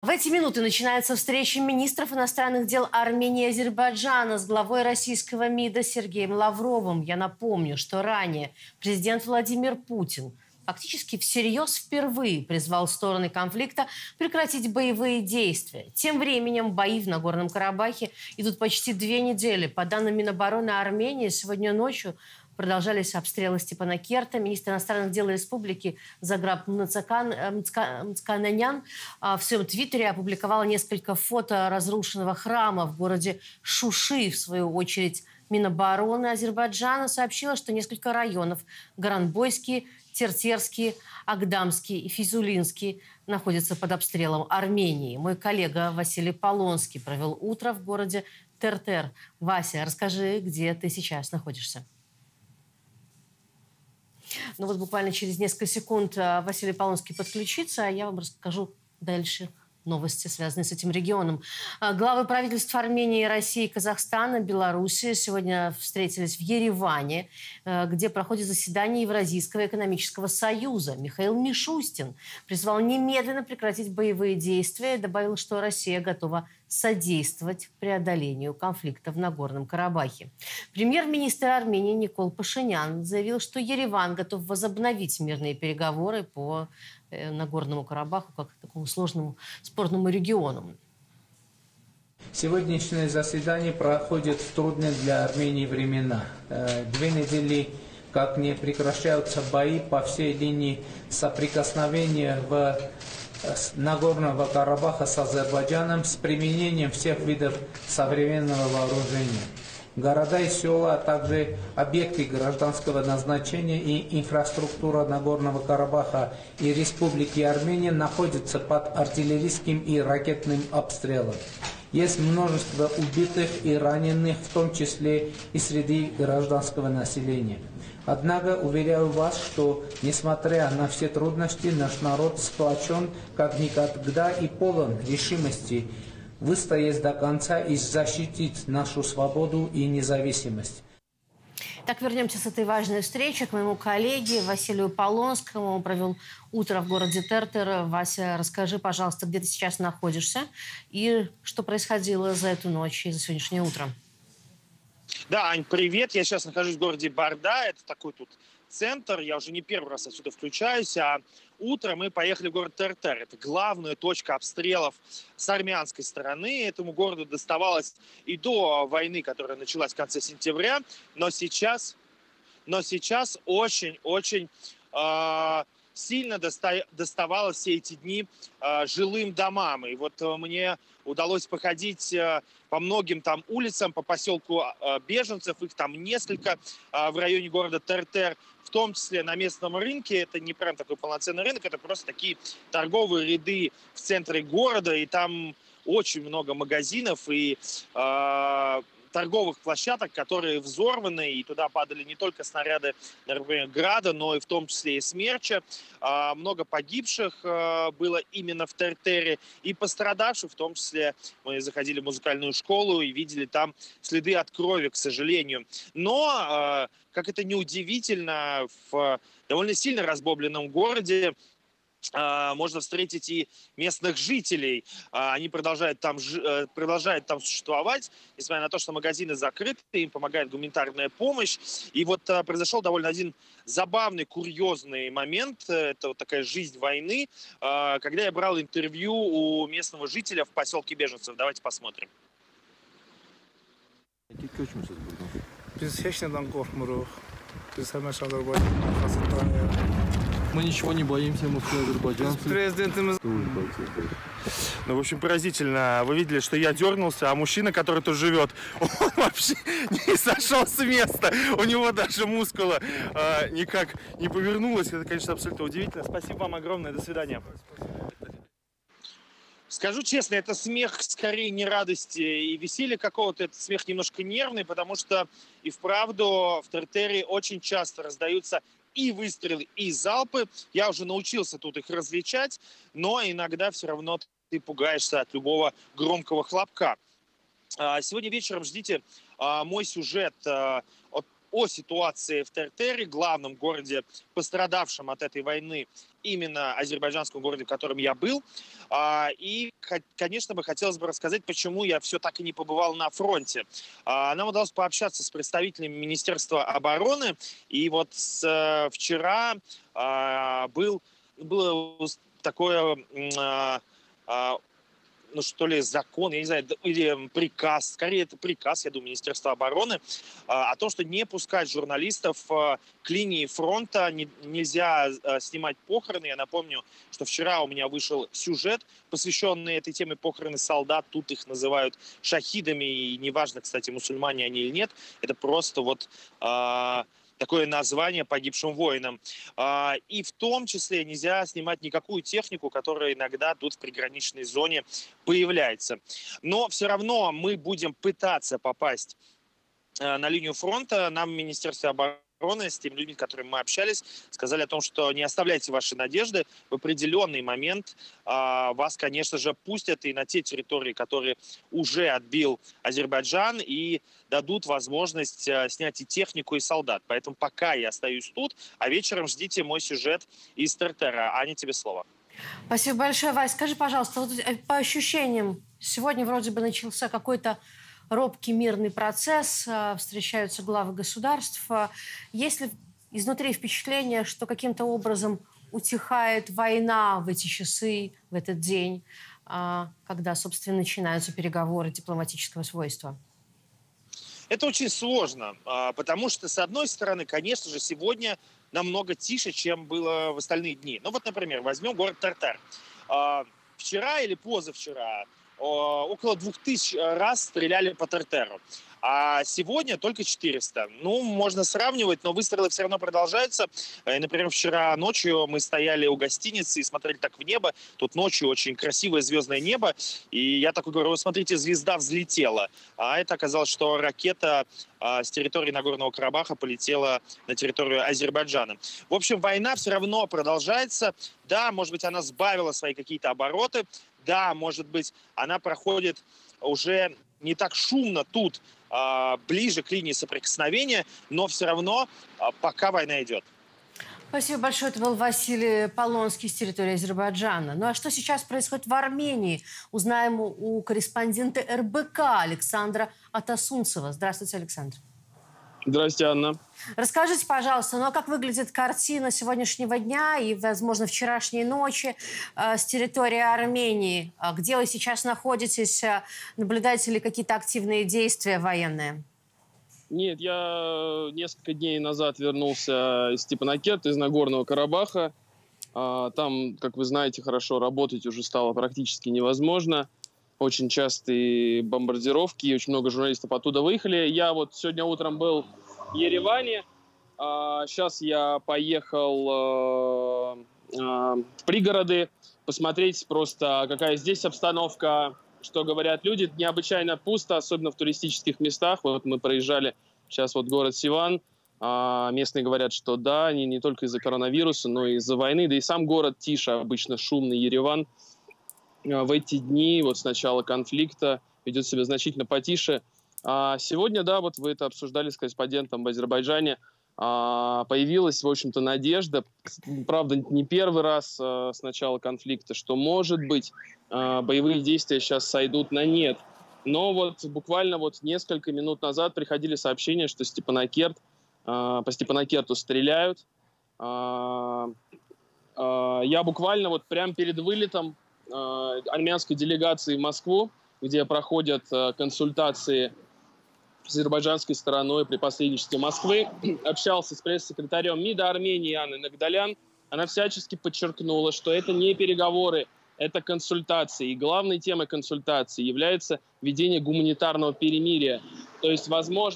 эти минуты начинается встреча министров иностранных дел Армении и Азербайджана с главой российского МИДа Сергеем Лавровым. Я напомню, что ранее президент Владимир Путин фактически всерьез впервые призвал стороны конфликта прекратить боевые действия. Тем временем бои в Нагорном Карабахе идут почти 2 недели. По данным Минобороны Армении, сегодня ночью продолжались обстрелы Степанакерта. Министр иностранных дел республики Заграб Мцкананян в своем твиттере опубликовала несколько фото разрушенного храма в городе Шуши. В свою очередь, Минобороны Азербайджана сообщила, что несколько районов – Горанбойский, Тертерский, Агдамский и Физулинский – находятся под обстрелом Армении. Мой коллега Василий Полонский провел утро в городе Тертер. Вася, расскажи, где ты сейчас находишься? Ну вот буквально через несколько секунд Василий Полонский подключится, а я вам расскажу дальше новости, связанные с этим регионом. Главы правительств Армении, России, Казахстана, Белоруссии сегодня встретились в Ереване, где проходит заседание Евразийского экономического союза. Михаил Мишустин призвал немедленно прекратить боевые действия и добавил, что Россия готова содействовать преодолению конфликта в Нагорном Карабахе. Премьер-министр Армении Никол Пашинян заявил, что Ереван готов возобновить мирные переговоры по Нагорному Карабаху как такому сложному спорному региону. Сегодняшнее заседание проходит в трудные для Армении времена. 2 недели, как не прекращаются бои по всей линии соприкосновения Нагорного Карабаха с Азербайджаном с применением всех видов современного вооружения. Города и села, а также объекты гражданского назначения и инфраструктура Нагорного Карабаха и Республики Армения находятся под артиллерийским и ракетным обстрелом. Есть множество убитых и раненых, в том числе и среди гражданского населения. Однако, уверяю вас, что, несмотря на все трудности, наш народ сплочен как никогда и полон решимости выстоять до конца и защитить нашу свободу и независимость. Так, вернемся с этой важной встречи к моему коллеге Василию Полонскому. Он провел утро в городе Тертер. Вася, расскажи, пожалуйста, где ты сейчас находишься и что происходило за эту ночь и за сегодняшнее утро. Да, Ань, привет. Я сейчас нахожусь в городе Барда. Это такой тут центр. Я уже не первый раз отсюда включаюсь. А утром мы поехали в город Тертер. Это главная точка обстрелов с армянской стороны. Этому городу доставалось и до войны, которая началась в конце сентября. Но сейчас очень-очень сильно доставало все эти дни жилым домам. И вот мне удалось походить по многим там улицам, по поселку беженцев, их там несколько в районе города Тертер, в том числе на местном рынке. Это не прям такой полноценный рынок, это просто такие торговые ряды в центре города, и там очень много магазинов и торговых площадок, которые взорваны, и туда падали не только снаряды, например, Града, но и в том числе и Смерча. Много погибших было именно в Тертере, и пострадавших, в том числе мы заходили в музыкальную школу и видели там следы от крови, к сожалению. Но, как это ни удивительно, в довольно сильно разбомбленном городе можно встретить и местных жителей. Они продолжают там существовать, несмотря на то, что магазины закрыты, им помогает гуманитарная помощь. И вот произошел довольно один забавный, курьезный момент. Это вот такая жизнь войны, когда я брал интервью у местного жителя в поселке беженцев. Давайте посмотрим. Мы ничего не боимся, мы все азербайджанцы. Ну, в общем, поразительно. Вы видели, что я дернулся, а мужчина, который тут живет, он вообще не сошел с места. У него даже мускула никак не повернулась. Это, конечно, абсолютно удивительно. Спасибо вам огромное. До свидания. Скажу честно, это смех скорее не радости и веселья какого-то, это смех немножко нервный, потому что и вправду в Тертере очень часто раздаются и выстрелы, и залпы. Я уже научился тут их различать, но иногда все равно ты пугаешься от любого громкого хлопка. Сегодня вечером ждите мой сюжет от о ситуации в Тертере, главном городе, пострадавшем от этой войны, именно азербайджанском городе, в котором я был. И, конечно, хотелось бы рассказать, почему я все так и не побывал на фронте. Нам удалось пообщаться с представителями Министерства обороны. И вот вчера было такое... ну, что ли, закон, я не знаю, или приказ, скорее это приказ, я думаю, Министерства обороны, о том, что не пускать журналистов к линии фронта, нельзя снимать похороны. Я напомню, что вчера у меня вышел сюжет, посвященный этой теме похороны солдат, тут их называют шахидами, и неважно, кстати, мусульмане они или нет, это просто вот... такое название погибшим воинам. И в том числе нельзя снимать никакую технику, которая иногда тут в приграничной зоне появляется. Но все равно мы будем пытаться попасть на линию фронта. Нам в Министерстве обороны, с теми людьми, с которыми мы общались, сказали о том, что не оставляйте ваши надежды. В определенный момент вас, конечно же, пустят и на те территории, которые уже отбил Азербайджан, и дадут возможность снять и технику, и солдат. Поэтому пока я остаюсь тут, а вечером ждите мой сюжет из Тертера. Аня, тебе слово. Спасибо большое, Вась. Скажи, пожалуйста, вот по ощущениям, сегодня вроде бы начался какой-то робкий мирный процесс, встречаются главы государств. Есть ли изнутри впечатление, что каким-то образом утихает война в эти часы, в этот день, когда, собственно, начинаются переговоры дипломатического свойства? Это очень сложно, потому что, с одной стороны, конечно же, сегодня намного тише, чем было в остальные дни. Ну вот, например, возьмем город Тертер. Вчера или позавчера около 2000 раз стреляли по Тертеру, а сегодня только 400. Ну, можно сравнивать, но выстрелы все равно продолжаются. И, например, вчера ночью мы стояли у гостиницы и смотрели так в небо. Тут ночью очень красивое звездное небо. И я такой говорю, вот смотрите, звезда взлетела. А это оказалось, что ракета с территории Нагорного Карабаха полетела на территорию Азербайджана. В общем, война все равно продолжается. Да, может быть, она сбавила свои какие-то обороты. Да, может быть, она проходит уже не так шумно тут, ближе к линии соприкосновения, но все равно пока война идет. Спасибо большое. Это был Василий Полонский с территории Азербайджана. Ну а что сейчас происходит в Армении? Узнаем у корреспондента РБК Александра Атасунцева. Здравствуйте, Александр. Здравствуйте, Анна. Расскажите, пожалуйста, ну а как выглядит картина сегодняшнего дня и, возможно, вчерашней ночи с территории Армении? Где вы сейчас находитесь? Наблюдаете ли какие-то активные действия военные? Нет, я несколько дней назад вернулся из Степанакерта, из Нагорного Карабаха. Там, как вы знаете, хорошо работать уже стало практически невозможно. Очень частые бомбардировки, очень много журналистов оттуда выехали. Я вот сегодня утром был в Ереване. Сейчас я поехал в пригороды посмотреть просто, какая здесь обстановка, что говорят люди. Необычайно пусто, особенно в туристических местах. Вот мы проезжали сейчас вот город Сиван. Местные говорят, что да, они не только из-за коронавируса, но и из-за войны. Да и сам город тише, обычно шумный Ереван. В эти дни, вот с начала конфликта, ведет себя значительно потише. А сегодня, да, вот вы это обсуждали с корреспондентом в Азербайджане, появилась, в общем-то, надежда, правда, не первый раз с начала конфликта, что, может быть, боевые действия сейчас сойдут на нет. Но вот буквально вот несколько минут назад приходили сообщения, что по Степанакерту стреляют. Я буквально вот прямо перед вылетом армянской делегации в Москву, где проходят консультации с азербайджанской стороной при посредничестве Москвы, общался с пресс-секретарем МИДа Армении Анной Нагдалян. Она всячески подчеркнула, что это не переговоры, это консультации. И главной темой консультаций является ведение гуманитарного перемирия. То есть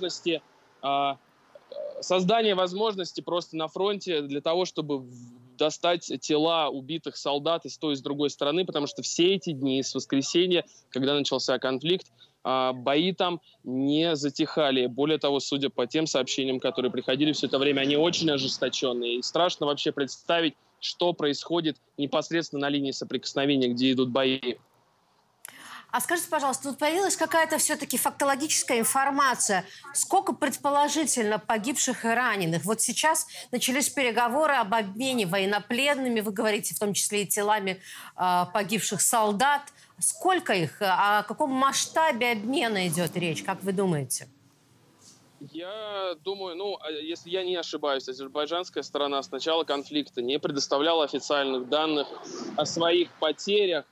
создание возможности просто на фронте для того, чтобы достать тела убитых солдат и с той, и с другой стороны, потому что все эти дни с воскресенья, когда начался конфликт, бои там не затихали. Более того, судя по тем сообщениям, которые приходили все это время, они очень ожесточенные. И страшно вообще представить, что происходит непосредственно на линии соприкосновения, где идут бои. А скажите, пожалуйста, тут появилась какая-то все-таки фактологическая информация. Сколько предположительно погибших и раненых? Вот сейчас начались переговоры об обмене военнопленными. Вы говорите, в том числе и телами погибших солдат. Сколько их? О каком масштабе обмена идет речь, как вы думаете? Я думаю, ну, если я не ошибаюсь, азербайджанская сторона с начала конфликта не предоставляла официальных данных о своих потерях.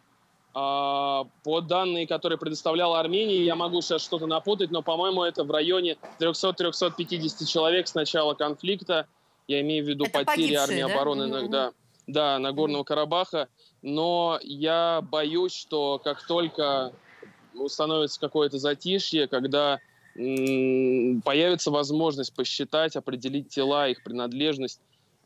По данным, которые предоставляла Армения, я могу сейчас что-то напутать, но, по-моему, это в районе 300-350 человек с начала конфликта. Я имею в виду это потери погибшие, армии обороны иногда. Да, Нагорного Карабаха. Но я боюсь, что как только установится какое-то затишье, когда появится возможность посчитать, определить тела, их принадлежность,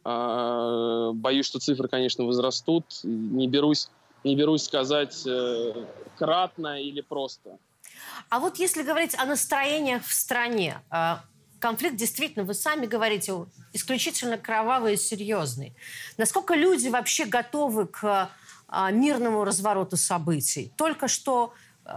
боюсь, что цифры, конечно, возрастут. Не берусь сказать кратно или просто. А вот если говорить о настроениях в стране, конфликт действительно, вы сами говорите, исключительно кровавый и серьезный. Насколько люди вообще готовы к мирному развороту событий? Только что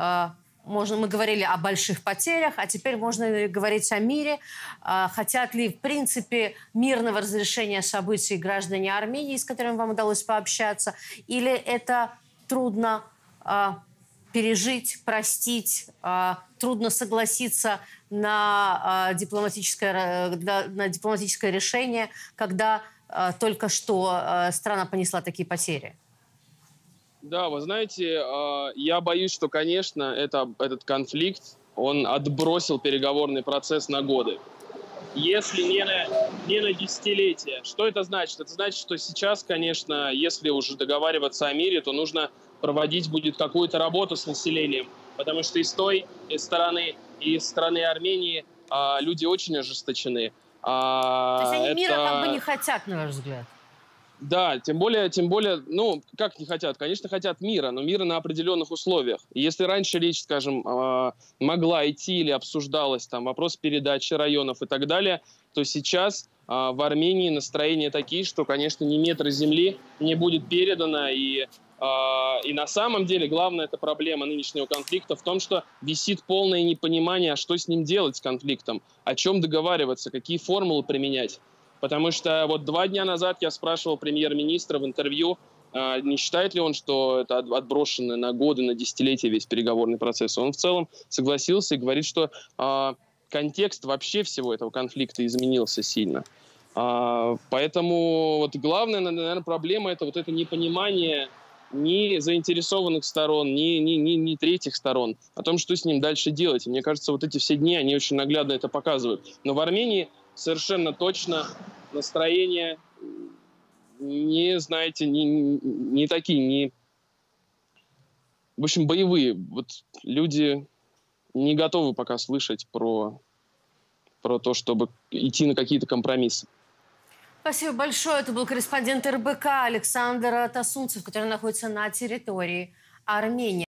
мы говорили о больших потерях, а теперь можно говорить о мире. Хотят ли, в принципе, мирного разрешения событий граждане Армении, с которыми вам удалось пообщаться? Или это трудно пережить, простить, трудно согласиться на дипломатическое решение, когда только что страна понесла такие потери? Да, вы знаете, я боюсь, что, конечно, этот конфликт, он отбросил переговорный процесс на годы. Если не на десятилетия. Что это значит? Это значит, что сейчас, конечно, если уже договариваться о мире, то нужно проводить будет какую-то работу с населением. Потому что из стороны Армении люди очень ожесточены. То есть они мира как бы не хотят, на ваш взгляд? Да, тем более, ну, как не хотят? Конечно, хотят мира, но мира на определенных условиях. И если раньше речь, скажем, могла идти или обсуждалась там вопрос передачи районов и так далее, то сейчас в Армении настроения такие, что, конечно, ни метра земли не будет передано. И на самом деле главная эта проблема нынешнего конфликта в том, что висит полное непонимание, что с ним делать, с конфликтом, о чем договариваться, какие формулы применять. Потому что вот 2 дня назад я спрашивал премьер-министра в интервью, не считает ли он, что это отброшенный на годы, на десятилетия весь переговорный процесс. Он в целом согласился и говорит, что контекст вообще всего этого конфликта изменился сильно. Поэтому вот главная, наверное, проблема – это вот это непонимание ни заинтересованных сторон, ни третьих сторон о том, что с ним дальше делать. И мне кажется, вот эти все дни, они очень наглядно это показывают. Но в Армении совершенно точно настроения не такие, в общем, боевые. Вот люди не готовы пока слышать про то, чтобы идти на какие-то компромиссы. Спасибо большое. Это был корреспондент РБК Александр Тасунцев, который находится на территории Армении.